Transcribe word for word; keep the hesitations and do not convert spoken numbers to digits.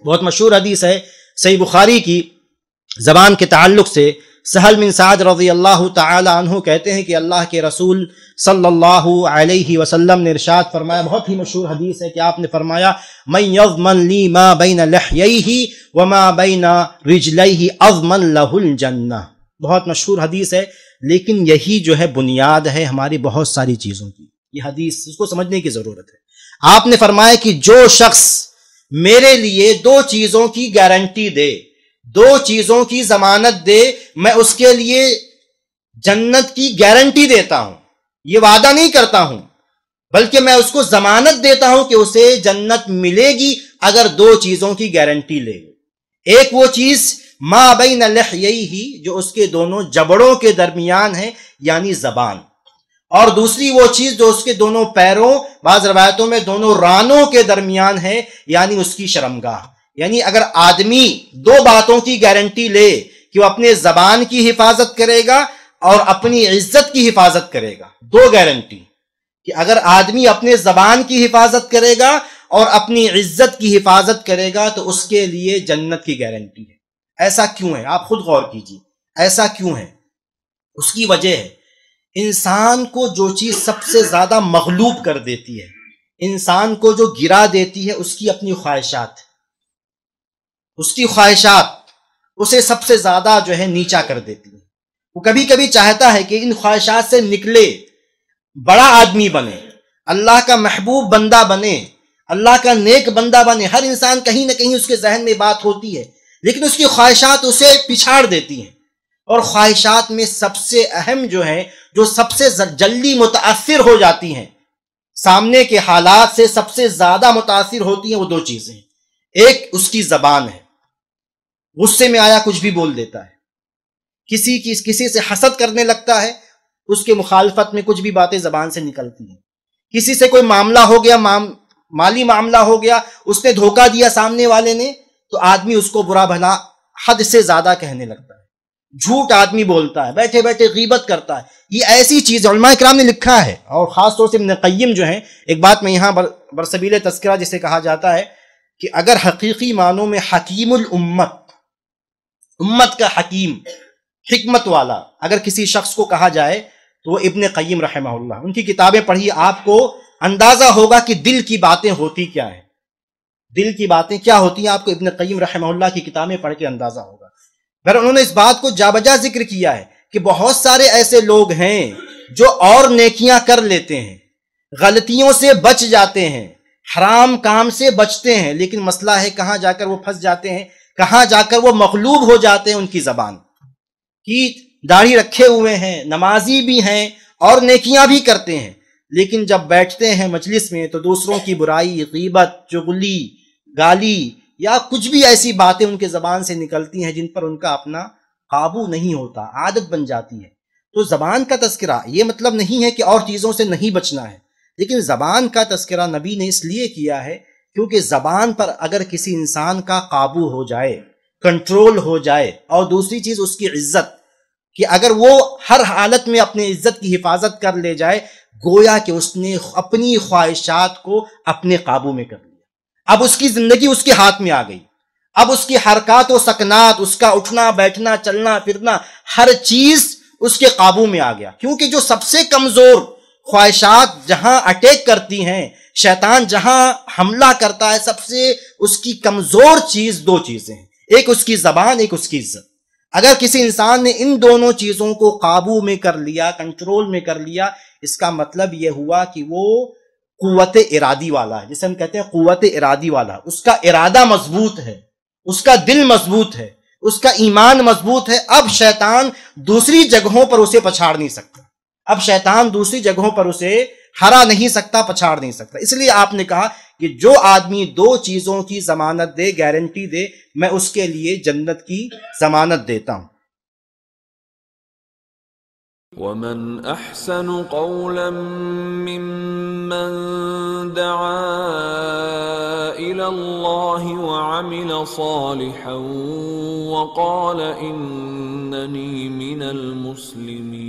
بہت مشہور حدیث ہے صحیح بخاری کی زبان کے تعلق سے، سہل بن سعد رضی اللہ تعالی عنہ کہتے ہیں کہ اللہ کے رسول صلی اللہ علیہ وسلم نے ارشاد فرمایا، بہت ہی مشہور حدیث ہے کہ آپ نے فرمایا من یضمن لی ما بین لحییہ وما بین رجلیہ اضمن لہ الجنہ، بہت مشہور حدیث ہے، لیکن یہی جو ہے بنیاد ہے ہماری بہت ساری چیزوں کی، یہ حدیث اس کو سمجھنے کی ضرورت ہے۔ آپ نے فرمایا کہ جو شخص میرے لیے دو چیزوں کی گارنٹی دے، دو چیزوں کی ضمانت دے، میں اس کے لیے جنت کی گارنٹی دیتا ہوں، یہ وعدہ نہیں کرتا ہوں بلکہ میں اس کو ضمانت دیتا ہوں کہ اسے جنت ملے گی اگر دو چیزوں کی گارنٹی لے۔ ایک وہ چیز ما بین لحییہ، جو اس کے دونوں جبڑوں کے درمیان ہے یعنی زبان، اور دوسری وہ چیز جو اس کے دونوں پیروں، بعض روایتوں میں دونوں رانوں کے درمیان ہے یعنی اس کی شرمگاہ۔ یعنی اگر آدمی دو باتوں کی گارنٹی لے کہ وہ اپنے زبان کی حفاظت کرے گا اور اپنی عزت کی حفاظت کرے گا، دو گارنٹی کہ اگر آدمی اپنے زبان کی حفاظت کرے گا اور اپنی عزت کی حفاظت کرے گا تو اس کے لیے جنت کی گارنٹی ہے۔ ایسا کیوں ہے؟ آپ خود غور کیجیے، ایسا کیوں ہے؟ اس کی وجہ ہے انسان کو جو چیز سب سے زیادہ مغلوب کر دیتی ہے، انسان کو جو گرا دیتی ہے، اس کی اپنی خواہشات، اس کی خواہشات اسے سب سے زیادہ جو ہے نیچا کر دیتی ہے۔ وہ کبھی کبھی چاہتا ہے کہ ان خواہشات سے نکلے، بڑا آدمی بنے، اللہ کا محبوب بندہ بنے، اللہ کا نیک بندہ بنے۔ ہر انسان کہیں نہ کہیں اس کے ذہن میں بات ہوتی ہے، لیکن اس کی خواہشات اسے پچھاڑ دیتی ہیں۔ اور خواہشات میں سب سے اہم جو ہے، جو سب سے جلدی متاثر ہو جاتی ہیں، سامنے کے حالات سے سب سے زیادہ متاثر ہوتی ہیں، وہ دو چیزیں ہیں۔ ایک اس کی زبان ہے، غصے میں آیا کچھ بھی بول دیتا ہے، کسی کی کسی سے حسد کرنے لگتا ہے، اس کے مخالفت میں کچھ بھی باتیں زبان سے نکلتی ہیں۔ کسی سے کوئی معاملہ ہو گیا، مالی معاملہ ہو گیا، اس نے دھوکہ دیا سامنے والے نے، تو آدمی اس کو برا بھلا حد سے زیادہ کہنے لگتا ہے، جھوٹ آدمی بولتا ہے، بیٹھے بیٹھے غیبت کرتا ہے۔ یہ ایسی چیز علماء کرام نے لکھا ہے، اور خاص طور سے ابن قیم جو ہیں، ایک بات میں یہاں برسبیل تذکرہ جسے کہا جاتا ہے کہ اگر حقیقی معنوں میں حکیم الامت، امت کا حکیم، حکمت والا اگر کسی شخص کو کہا جائے تو وہ ابن قیم رحمہ اللہ۔ ان کی کتابیں پڑھی، آپ کو اندازہ ہوگا کہ دل کی باتیں ہوتی کیا ہیں، دل کی باتیں کیا ہوتی ہیں، آپ کو ابن قیم رحمہ اللہ کی کتابیں پڑھ کے اندازہ ہوگا۔ پھر انہوں نے اس بات کو جا بجا ذکر کیا ہے کہ بہت سارے ایسے لوگ ہیں جو اور نیکیاں کر لیتے ہیں، غلطیوں سے بچ جاتے ہیں، حرام کام سے بچتے ہیں، لیکن مسئلہ ہے کہاں جا کر وہ پھنس جاتے ہیں، کہاں جا کر وہ مغلوب ہو جاتے ہیں۔ ان کی زبان کی داڑھی رکھے ہوئے ہیں، نمازی بھی ہیں اور نیکیاں بھی کرتے ہیں، لیکن جب بیٹھتے ہیں مجلس میں تو دوسروں کی برائی، غیبت، چغلی، گالی یا کچھ بھی ایسی باتیں ان کے زبان سے نکلتی ہیں جن پر ان کا اپنا قابو نہیں ہوتا، عادت بن جاتی ہے۔ تو زبان کا تذکرہ یہ مطلب نہیں ہے کہ اور چیزوں سے نہیں بچنا ہے، لیکن زبان کا تذکرہ نبی نے اس لیے کیا ہے کیونکہ زبان پر اگر کسی انسان کا قابو ہو جائے، کنٹرول ہو جائے، اور دوسری چیز اس کی عزت، کہ اگر وہ ہر حالت میں اپنی عزت کی حفاظت کر لے جائے، گویا کہ اس نے اپنی خواہشات کو اپنے قابو میں کر لیا۔ اب اس کی زندگی اس کے ہاتھ میں آ گئی، اب اس کی حرکات و سکنات، اس کا اٹھنا بیٹھنا چلنا پھرنا، ہر چیز اس کے قابو میں آ گیا۔ کیونکہ جو سب سے کمزور خواہشات جہاں اٹیک کرتی ہیں، شیطان جہاں حملہ کرتا ہے، سب سے اس کی کمزور چیز دو چیزیں ہیں، ایک اس کی زبان، ایک اس کی عزت۔ اگر کسی انسان نے ان دونوں چیزوں کو قابو میں کر لیا، کنٹرول میں کر لیا، اس کا مطلب یہ ہوا کہ وہ قوت ارادی والا ہے، جسے ہم کہتے ہیں قوت ارادی والا، اس کا ارادہ مضبوط ہے، اس کا دل مضبوط ہے، اس کا ایمان مضبوط ہے۔ اب شیطان دوسری جگہوں پر اسے پچھاڑ نہیں سکتا، اب شیطان دوسری جگہوں پر اسے ہرا نہیں سکتا، پچھاڑ نہیں سکتا۔ اس لیے آپ نے کہا کہ جو آدمی دو چیزوں کی ضمانت دے، گارنٹی دے، میں اس کے لیے جنت کی ضمانت دیتا ہوں۔ وَمَنْ أَحْسَنُ قَوْلًا مِّمَّنْ دَعَا إِلَى اللَّهِ وَعَمِلَ صَالِحًا وَقَالَ إِنَّنِي مِنَ الْمُسْلِمِينَ۔